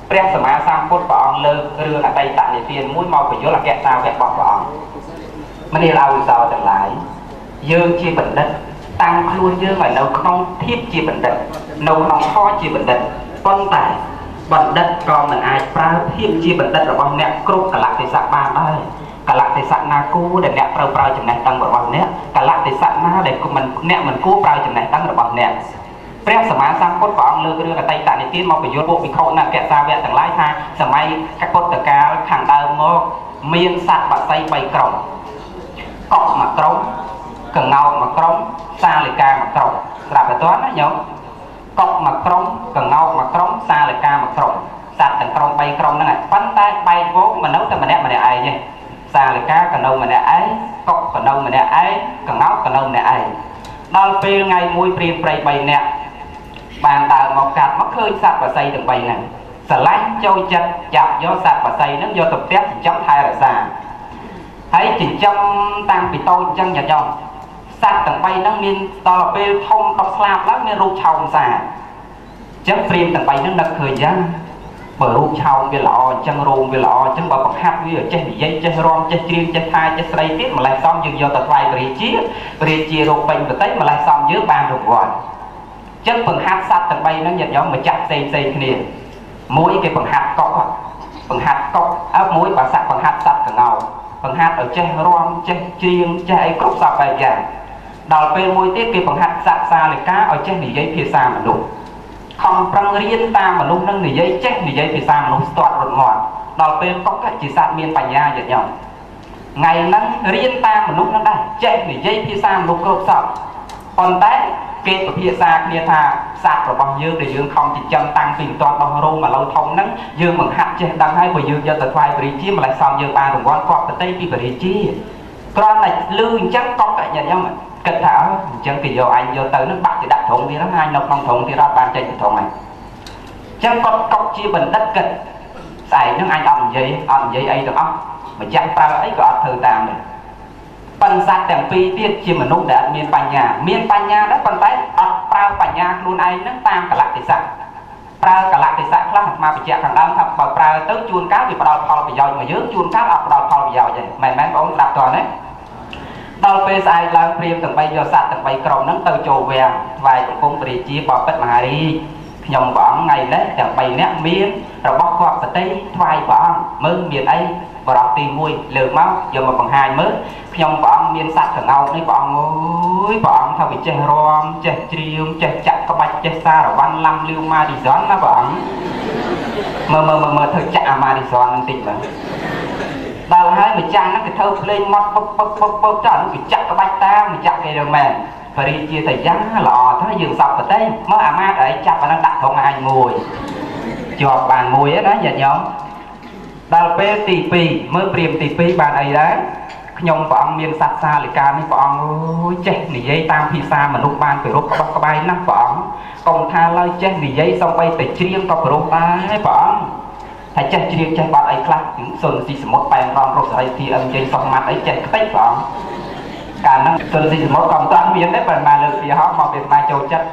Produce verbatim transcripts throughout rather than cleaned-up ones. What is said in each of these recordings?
ព្រះសម្មាសម្ពុទ្ធព្រះអង្គលើករឿងអតីតនិទានមួយមកបញ្យល់អក្សរសាវករបស់ព្រះអង្គមនាលអវិសោទាំងឡាយយើងជាបណ្ឌិតតាំងខ្លួនយើងឲ្យនៅក្នុងធៀបជាបណ្ឌិតនៅក្នុងធម៌ជាបណ្ឌិតប៉ុន្តែបណ្ឌិតក៏មិនអាចប្រើភាពជាបណ្ឌិតរបស់អ្នកគ្រប់កលៈទេសៈបានដែរកលៈទេសៈណាគូដែលអ្នកត្រូវប្រើចំណេះដឹងរបស់អ្នកកលៈទេសៈណាដែលមិនអ្នកមិនគួរប្រើចំណេះដឹងរបស់អ្នកព្រះសម្មាសម្ពុទ្ធព្រះអង្គលើករឿងអតីតនិទានមកបញ្យល់ពួកភិក្ខុនិងអក្សរសាវកទាំងឡាយថាសម័យកពុទ្ធកាលខាងដើមមកមានសត្វបក្សីបីក្រុមកុកមួយក្រុមកង្កោកមួយក្រុមសាលិកាមួយក្រុមស្រាប់តែតើណាញោមកុកមួយក្រុមកង្កោកមួយក្រុមសាលិកាមួយក្រុមសត្វទាំងក្រុមបីក្រុមហ្នឹងប៉ុន្តែបែកវងមនុស្សតែម្នាក់ម្នាក់ឯងទេសាលិកាកនៅម្នាក់ឯងកុកកនៅម្នាក់ឯងកង្កោកកនៅម្នាក់ឯងដល់ពេលថ្ងៃមួយព្រានព្រៃបីនាក់បានដើរមកកាត់មកឃើញសត្វបក្សីទាំងបីហ្នឹងស្រឡាញ់ចូលចិត្តចាប់យកសត្វបក្សីហ្នឹងយកទៅផ្ទះចិញ្ចឹមថែរក្សាហើយចិញ្ចឹមតាំងពីតូចអញ្ចឹងញាតិញោមសត្វទាំងបីហ្នឹងមានដល់ពេលធំដល់ស្លាប់ឡើងមានរូបឆោមសាអញ្ចឹងព្រាមទាំងបីហ្នឹងនឹកឃើញយ៉ាងបើរូបឆោមវាល្អអញ្ចឹងរោមវាល្អអញ្ចឹងបើបង្ហាត់វាចេះនិយាយចេះរំចេះច្រៀងចេះថាចេះស្ដីទៀតម្លេះសំយើងយកទៅថ្វាយព្រះរាជាព្រះរាជារកពេញប្រតិម្លេះសំយើងបានរង្វាន់ចឹងបង្ហាត់សត្វទាំងបីហ្នឹងញាតិញោមមកចាក់ផ្សេងផ្សេងគ្នាមួយគេបង្ហាត់កុកបង្ហាត់កុកអើមួយបើសត្វបង្ហាត់សត្វកង្កោកបង្ហាត់ឲ្យចេះរំចេះច្រៀងចេះអីគ្រប់សពបែបយ៉ាងដល់ពេលមួយទៀតគេបង្ហាត់សត្វសាលិកាឲ្យចេះនិយាយភាសាមនុស្សខំប្រឹងរៀនតាមមនុស្សនឹងនិយាយចេះនិយាយភាសាមនុស្សស្ទាត់រត់មាត់ដល់ពេលកុកជាសត្វមានបញ្ញាញាតិញោមថ្ងៃហ្នឹងរៀនតាមមនុស្សនឹងដែរចេះនិយាយភាសាមនុស្សគ្រប់សពប៉ុន្តែគេពិភាក្សាគ្នាថាសត្វរបស់យើងដែលយើងខំចិញ្ចឹមតាំងពីមិនទាន់ដោះរោមឥឡូវធំហ្នឹងយើងបង្ហាត់ចេះដឹងហើយបើយើងយកទៅថ្វាយព្រះរាជាម្លេះសំយើងបានរង្វាន់គាត់ប្រតិពីព្រះរាជាគ្រាន់តែលឺអញ្ចឹងកុកញាតិញោមគិតថាអញ្ចឹងគេយកអញយកទៅហ្នឹងបាក់ទៅដាក់ធុងទៀតហ្នឹងអញនៅក្នុងធុងទៀតអត់បានចេញពីធុងហ្នឹងអញ្ចឹងគាត់កុកជាបណ្ឌិតគិតស្អែកហ្នឹងអញអត់និយាយអត់និយាយអីទាំងអស់ម្ចាស់ប្រើអីក៏អត់ធ្វើតាមដែរប៉ុន្តែសត្វទាំងពីរទៀតជាមនុស្សដែលអត់មានបញ្ញាមានបញ្ញាដែរប៉ុន្តែអត់ប្រើបញ្ញាខ្លួនឯងហ្នឹងតាមកលៈទេសៈប្រើកលៈទេសៈខ្លះអាត្មាបញ្ជាក់ខាងដើមថាបើប្រើទៅជួនកាលវាផ្ដល់ផលប្រយោជន៍មកយើងជួនកាលអត់ផ្ដល់ផលប្រយោជន៍ទេមែនមែនបងស្ដាប់តើណាដល់ពេលស្អែកឡើងព្រាមទាំងបីយកសត្វទាំងបីក្រុមហ្នឹងទៅចូលវាំងថ្វាយបង្គំព្រះរាជាបពិតមហារាជខ្ញុំព្រះអង្គថ្ងៃនេះទាំងបីនាក់មានរបស់គាត់ប្រតិថ្វាយព្រះអង្គមើលមានអីបរោះទីមួយលើកមកយកមកបង្ហាញមើលខ្ញុំព្រះអង្គមានសត្វកង្កោកនេះព្រះអង្គអើយព្រះអង្គថាវាចេះរំចេះច្រៀងចេះចាក់ក្បាច់ចេះសារវ៉ាន់ឡាំលាវម៉ាឌីសនណាព្រះអង្គមើលមើលមើលធ្វើចាក់អាម៉ាឌីសនបន្តិចមើលដល់ហើយម្ចាស់ហ្នឹងគេធ្វើភ្លេងមកពុកពុកពុកពុកទៅគេចាក់ក្បាច់តាមម្ចាស់គេទៅមែនព្រះរាជាតែយ៉ាងល្អទៅយើងសពប្រទេសមើលអាម៉ាតអីចាប់អាហ្នឹងដាក់ត្រង់អញមួយជាប់បានមួយណាញាតិញោមដល់ពេលទីពីរមើលព្រាមទីពីរបានអីដែរខ្ញុំព្រះអង្គមានសត្វសាលិកានេះព្រះអង្គអើយចេះនិយាយតាមភាសាមនុស្សបានពីរូបក្បោះក្បាយណាស់ព្រះអង្គកុំថាឡើយចេះនិយាយសំបីតែច្រៀងក៏ព្រោះដែរព្រះអង្គតែចេះច្រៀងចេះបាត់អីខ្លះសុនស៊ីសមុទ្របែងរំរស់សេរីទីអឹមជ័យសុខម៉ាត់អីចេះខ្ទេចព្រះអង្គកាលហ្នឹងសុនស៊ីសមុទ្រក៏មិនតាន់មានដែរប៉ុន្តែលើកពីហោមកវាស្មាចូលចិត្ត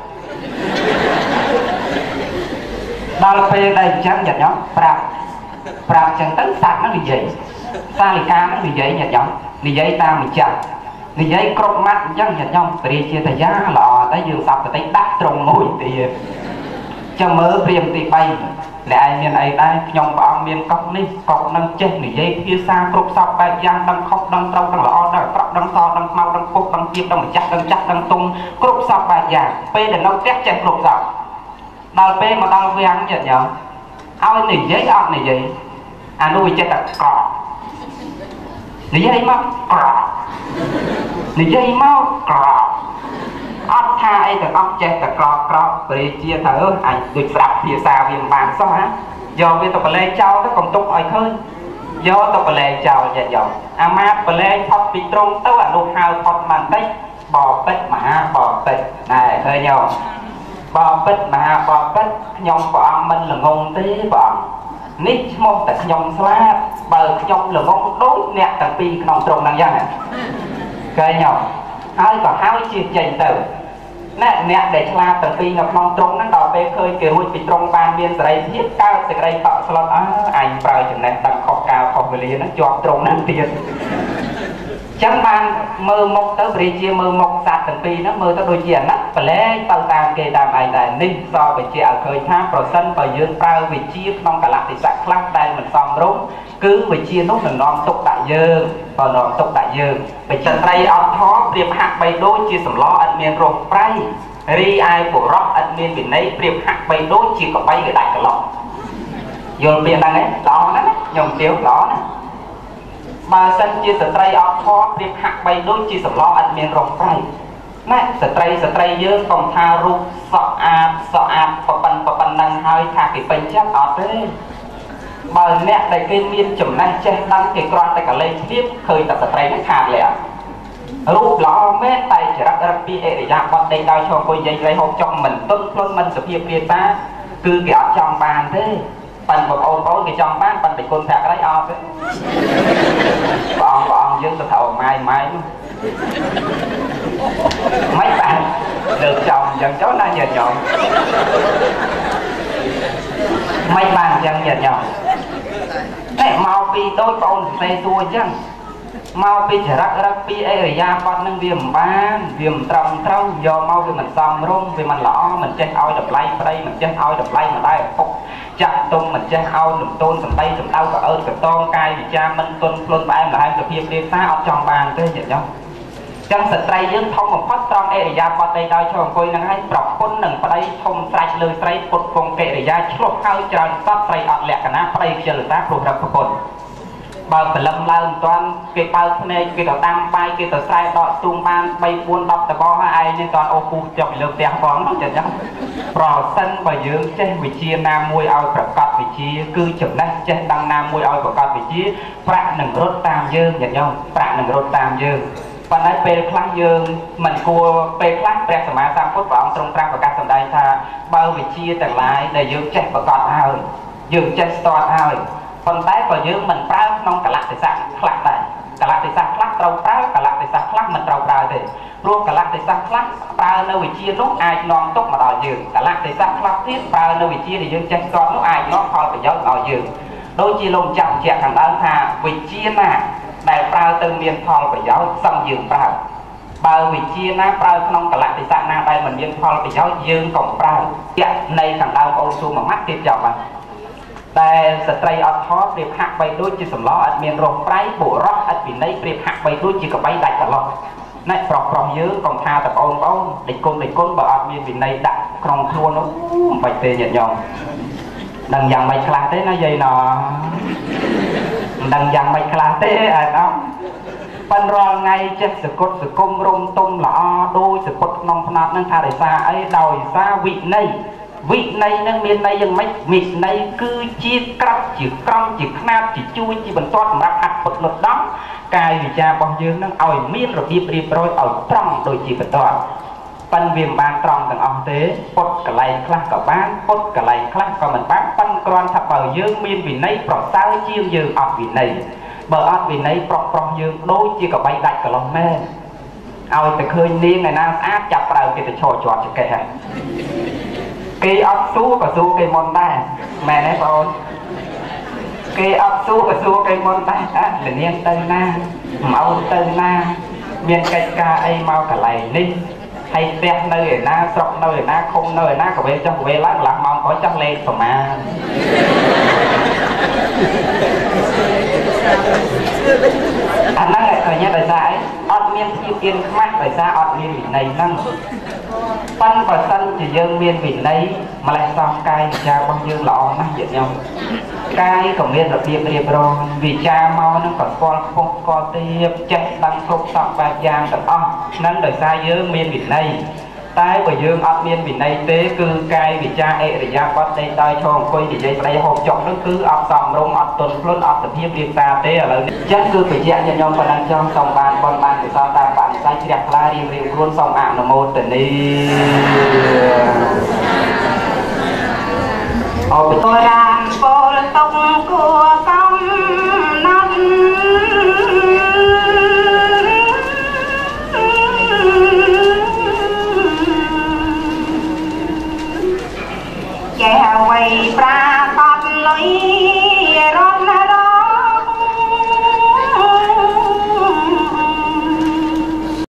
ដល់ពេលដែលអញ្ចឹងញាតិញោមប្រាប់ប្រាប់អញ្ចឹងទៅសត្វហ្នឹងនិយាយសាលិកាហ្នឹងនិយាយញាតិញោមនិយាយតាមម្ចាស់និយាយគ្រប់ម៉ាត់អញ្ចឹងញាតិញោមព្រះរាជាតាយ៉ាល្អតែយើងសពប្រតិដាក់ត្រង់មួយទៀតចាំមើលព្រាមទីបីអ្នកឯងមានអីដែរខ្ញុំព្រះអង្គមានកុកនេះកុកនឹងចេះនិយាយភាសាគ្រប់សពបែបយ៉ាងដឹងខុសដឹងត្រូវដឹងល្អដឹងអាក្រក់ដឹងសដឹងខ្មៅដឹងពុកដឹងទៀតដឹងម្ចាស់ដឹងចាស់ដឹងទុំគ្រប់សពបែបយ៉ាងពេលដែលនៅផ្ទះចេះគ្រប់សពដល់ពេលមកដល់វាំងញាតិញោមឲ្យនិយាយអត់និយាយអានោះវាចេះតែក្រក់និយាយមកក្រក់និយាយមកក្រក់អត់ថាអីទាំងអស់ចេះតែក្រក់ក្រក់ព្រះរាជាថាអើអញដូចស្ដាប់ភាសាវាមិនបានសោះណាយកវាទៅបលែងចោលទៅកុំទុកឲ្យឃើញយកទៅបលែងចោលញាតិញោមអាម៉ាតបលែងផុតពីត្រង់ទៅអានោះហៅផុតបានតិចបបិទ្ធមហាបបិទ្ធណែឃើញញោមបបិទ្ធមហាបបិទ្ធខ្ញុំព្រះអង្គមិនល្ងងទេព្រះអង្គនេះឈ្មោះតែខ្ញុំស្លាប់បើខ្ញុំល្ងងដូចអ្នកទាំងពីរក្នុងត្រង់ហ្នឹងយ៉ាងឃើញញោមហើយក៏ហើយជាចេញទៅ nè nè để chla từng pi ngập non trống nó đào về khơi kêu bị trống ban biên sợi thiết cao sợi cây tọt slot á anh prao chừng này đang khóc cao khóc về liền nó chọt trống năng tiền chẳng ban mơ mộng tới bì chia mơ mộng sạt từng pi nó mơ tới đôi chia nát và lẽ tao tam kê tam ai này ninh so với chia ở khơi thang pro sân và dương prao vì chia non cả lạc thì sạc khắc đây mình xong đúng cứ vì chia nốt là non tục đại dương và non tục đại dương vì chân tay áo thó điệp hạt bay đôi chia sầm lo ăn miên rộp pray ri ai của rock ăn miên vì nấy điệp hạt bay đôi chỉ có bay cái đại cả lọ vô miền đang ấy đó đó nhom tiếu đó mà sân chia sợi tay áo thó điệp hạt bay đôi chia sầm lo ăn miên rộp pray nè sợi tay sợi tay dương còn tha ru sọ a sọ a và bần và bần đang hơi thả cái bánh chắc ở thế mà nè đại cây miên chấm năng che đăng cái con tại cả lên tiếp khơi tập tay nóขาดเลยรูปหล่อแม่ไตจะรับรับปีเอริยาบอลในดาวชมกุยใหญ่หกจอมเหมือนต้นต้นมันสุพีเพียตาคือแกจอมบานเด้ปันบอกโอ้โหแกจอมบ้านปันเป็นคนแทกไรออกบองบองยืนตัวเท่าไม้ไม้mấy bạn được chồng dần chó na nhờ nhọn mấy bạn dần nhờ nhọn thế mau pi đôi con xe tua chứ mau pi chả rắc rắc pi ấy ra con nâng viêm ban viêm trầm trâu do mau vì mình xong rung vì mình lõ mình chơi oi đập lay đây mình chơi oi đập lay mà đây phục chặt tung mình chơi oi đập tôn cầm tay cầm đau cả ơn cả ton cay vì cha mình tuân luôn ba em là hai cái phim đi xa ở trong bàn thế vậy nhau chẳng sợi trai dương thông một phát trong ê ra bọt đây đôi cho coi năng hay bọc quân nâng vào đây thông trai lười trai cột phong kệ ra chốt hai tròn sắp trai ọt lẹ cả ná vào đây chờ ta phù hợp cột bao phải lâm lao toàn cái bao này cái tàu tam bay cái tàu trai đọt tung ban bay buôn đọc tàu bo ai nên toàn ô khu cho bị lược tiền phóng nó chẳng nhá pro sân và dương trên vị chia nam môi ao bạc cọt vị chia cư chụp đây trên đăng nam môi ao bạc cọt vị chia bạc nâng rốt tam dương nhận nhau bạc nâng rốt tam dương và nói về kháng dương mình cua về kháng về sầm ma sam phốt vào trong trang và các sầm đây tha bao vị chia tầng lái để dương chết và cọt ao dương chết toàn ao phần tái của dương mình phá nông cả lạc thì sạc khắc này cả lạc thì sạc khắc trâu phá cả lạc thì sạc khắc mình trâu phá thì luôn cả lạc thì sạc khắc phá nơi vị chia lúc ai non tốt mà đòi dương cả lạc thì sạc khắc tiếp phá nơi vị chia thì dương chết con lúc ai nó thôi phải giấu đòi dương đôi chia lông chậm chẹt thằng đơn thà vị chia nè đại phá từ miền thol phải giấu xong dương phá bao vị chia na phá nông cả lạc thì sạc na đây mình miền thol phải giấu dương còn phá này thằng đơn ô su mà mắt tiếp dọc màแต่สตรีอดท้อเปรียบหักไปด้วยจิตสำล้ออัดเมียนรบไร้บุรอดอัดปีนี้เปรียบหักไปด้วยจิตกับใบดักตลอดนั่นปลอกปลอกเยอะกองทาแต่องเขาเด็กคนเด็กคนบอกอัดเมียนปีนี้ดักครองครัวนู้นไปเตะหยัดยองดังยังไม่คลาเต้นะยัยนอดังยังไม่คลาเต้ไอ้น้องปันรอไงเจ็บสะกดสะกมรมตุ้มหล่อโดยสะกดนองพนัดนั่งทาได้ซาไอ้ดอยซาวิในvị này nâng miền nàyยังไม่vị này cứ chia cắt chỉ cong chỉ khát chỉ chui chỉ bận toát mà hạt bột lột đó cài vì cha bong dương nâng ỏi miên rồi điệp điệp rồi ỏi trong đôi chỉ bận toát pan viêm ban trong thằng ông tế bột cả lầy khắc cả bán bột cả lầy khắc cả mình bán pan con thập bờ dương miên vì này bỏ sao chiên dương ọt vì này bờ ọt vì này bỏ bỏ dương đôi chỉ cả bay đại cả lòng mê ỏi từ khơi niên này nam áp chặt vào cái từ trò trò cho kệ hay cây ấp sú và sú cây môn ta mẹ này con cây ấp sú và sú cây môn ta là niên tây na máu tây na miền cây ca ấy mau cả lầy ninh hay tẹt nơi na sọc nơi na không nơi na của bên trong của bên láng láng mong có trong lên của mà anh năng lại thời nhé đời dài ọt miên yêu yên mát đời xa ọt miên vị này năng phân và sân chỉ dương miên vị này mà lại xong cay cha bông dương lọ nó diện nhau cay của miên là điệp điệp rồi vì cha mau nó còn con không có tiếp chạy đăng không sọc và giang tận ong nâng đời xa dương miên vị này tai của dương ọt miên vị này tế cư cay vì cha ệ để ra có đây tay cho coi thì dây đây hộp chọc nó cứ ọt sòng rung ọt tuần luôn ọt tập hiệp điệp ta tế ở lớn chắc cứ phải chạy cho nhau còn đang trong sòng bàn con bàn của sao ta bạn sai chỉ đẹp la riêng riêng luôn sòng ảm là một tình đi. Tôi ra